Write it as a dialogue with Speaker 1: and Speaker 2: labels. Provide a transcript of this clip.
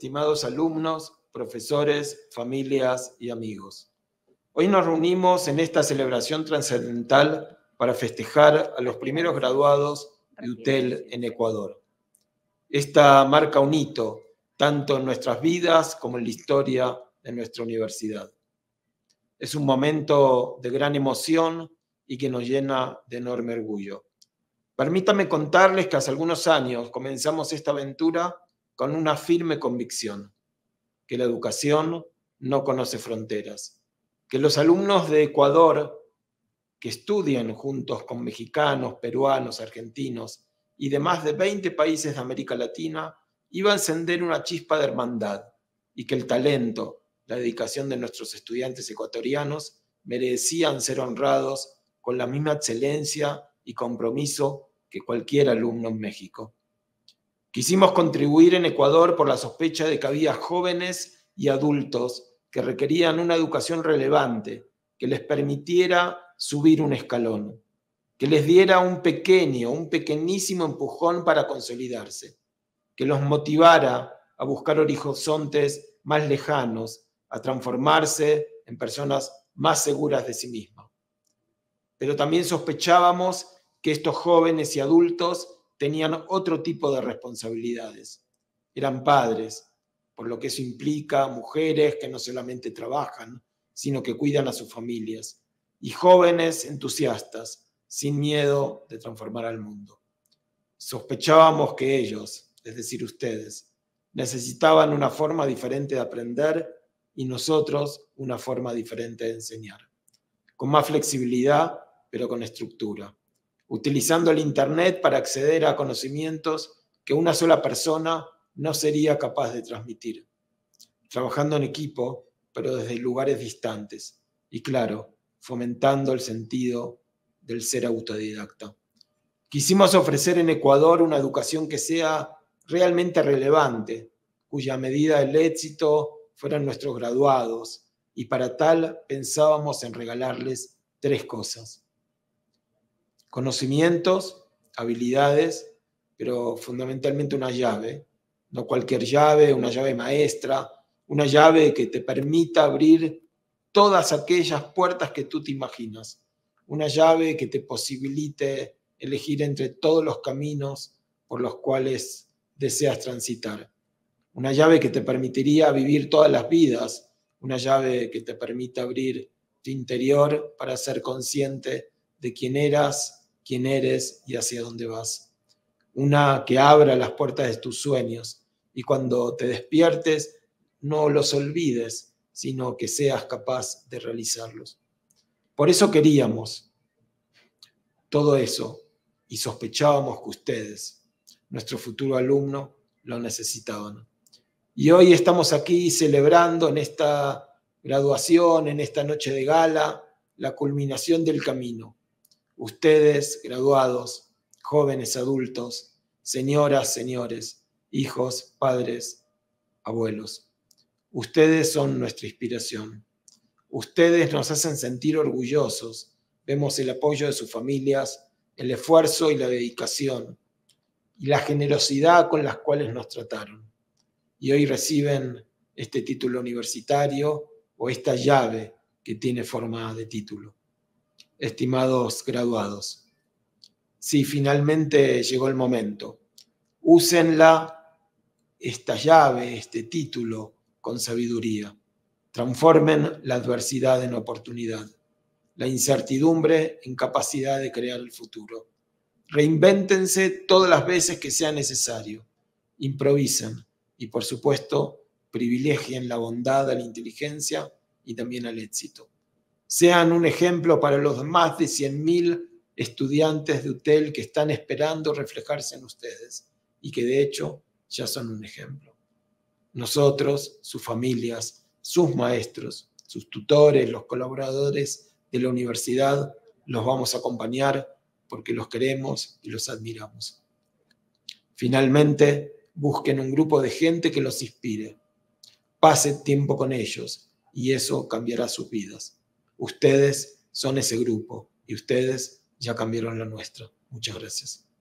Speaker 1: estimados alumnos, profesores, familias y amigos. Hoy nos reunimos en esta celebración trascendental para festejar a los primeros graduados de UTEL en Ecuador. Esta marca un hito, tanto en nuestras vidas como en la historia de nuestra universidad. Es un momento de gran emoción y que nos llena de enorme orgullo. Permítanme contarles que hace algunos años comenzamos esta aventura con una firme convicción, que la educación no conoce fronteras, que los alumnos de Ecuador que estudian juntos con mexicanos, peruanos, argentinos y de más de 20 países de América Latina iba a encender una chispa de hermandad y que el talento, la dedicación de nuestros estudiantes ecuatorianos merecían ser honrados con la misma excelencia y compromiso que cualquier alumno en México. Quisimos contribuir en Ecuador por la sospecha de que había jóvenes y adultos que requerían una educación relevante, que les permitiera subir un escalón, que les diera un pequeñísimo empujón para consolidarse, que los motivara a buscar horizontes más lejanos, a transformarse en personas más seguras de sí mismas. Pero también sospechábamos que estos jóvenes y adultos tenían otro tipo de responsabilidades. Eran padres, por lo que eso implica mujeres que no solamente trabajan, sino que cuidan a sus familias, y jóvenes entusiastas, sin miedo de transformar al mundo. Sospechábamos que ellos, es decir, ustedes, necesitaban una forma diferente de aprender y nosotros una forma diferente de enseñar, con más flexibilidad, pero con estructura, utilizando el Internet para acceder a conocimientos que una sola persona no sería capaz de transmitir, trabajando en equipo, pero desde lugares distantes, y claro, fomentando el sentido del ser autodidacta. Quisimos ofrecer en Ecuador una educación que sea realmente relevante, cuya medida del éxito fueran nuestros graduados, y para tal pensábamos en regalarles 3 cosas: conocimientos, habilidades, pero fundamentalmente una llave, no cualquier llave, una llave maestra, una llave que te permita abrir todas aquellas puertas que tú te imaginas, una llave que te posibilite elegir entre todos los caminos por los cuales deseas transitar, una llave que te permitiría vivir todas las vidas, una llave que te permita abrir tu interior para ser consciente de quién eras, quién eres y hacia dónde vas. Una que abra las puertas de tus sueños y cuando te despiertes no los olvides, sino que seas capaz de realizarlos. Por eso queríamos todo eso y sospechábamos que ustedes, nuestro futuro alumno, lo necesitaban. Y hoy estamos aquí celebrando en esta graduación, en esta noche de gala, la culminación del camino. Ustedes, graduados, jóvenes adultos, señoras, señores, hijos, padres, abuelos. Ustedes son nuestra inspiración. Ustedes nos hacen sentir orgullosos. Vemos el apoyo de sus familias, el esfuerzo y la dedicación, y la generosidad con las cuales nos trataron. Y hoy reciben este título universitario o esta llave que tiene forma de título. Estimados graduados, sí, finalmente llegó el momento. Úsenla, esta llave, este título, con sabiduría. Transformen la adversidad en oportunidad, la incertidumbre en capacidad de crear el futuro. Reinvéntense todas las veces que sea necesario. Improvisen y, por supuesto, privilegien la bondad a la inteligencia y también al éxito. Sean un ejemplo para los más de 100.000 estudiantes de UTEL que están esperando reflejarse en ustedes y que de hecho ya son un ejemplo. Nosotros, sus familias, sus maestros, sus tutores, los colaboradores de la universidad, los vamos a acompañar porque los queremos y los admiramos. Finalmente, busquen un grupo de gente que los inspire. Pasen tiempo con ellos y eso cambiará sus vidas. Ustedes son ese grupo y ustedes ya cambiaron la nuestra. Muchas gracias.